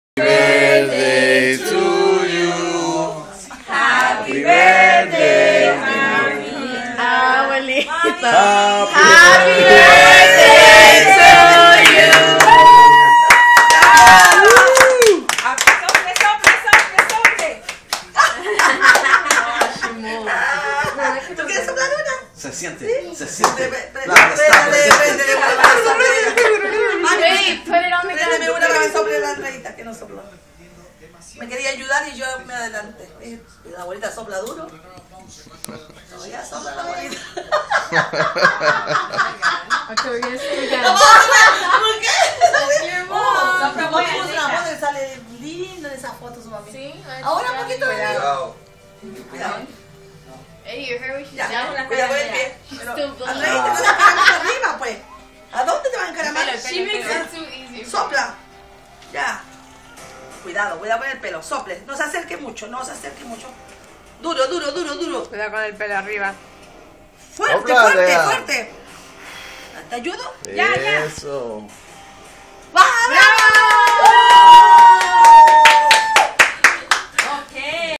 Birthday to you. Happy birthday, mami. Abuelita. Happy birthday to you. ¿Tú quieres soplar una? Se siente, ¿Sí? se siente. Préndele una para que sople. Wait, put it on the Préndeme gun. una para que sople la Andreita, que no sopló. Me quería ayudar y yo me adelanté. La abuelita sopla duro. No, ya sopla la abuelita. Okay, we're gonna see again. ¿Por qué? Your mom. Sopla muy bien. Una foto y sale lindo en esa foto su mami. See? Ahora un poquito de Cuidado. Cuidado. Hey, your hair was Ya, down. cuidado con el pie. Pero, Still blowing. Andreita, no te encaramar arriba, pues. ¿A dónde te va a encaramar? She makes it too easy. Sopla. Ya. Cuidado con el pelo. Sople. No se acerque mucho, no se acerque mucho. Duro, duro, duro, duro. Cuidado con el pelo arriba. Fuerte, Sopla, fuerte, Lea. fuerte. ¿Te ayudo? Eso.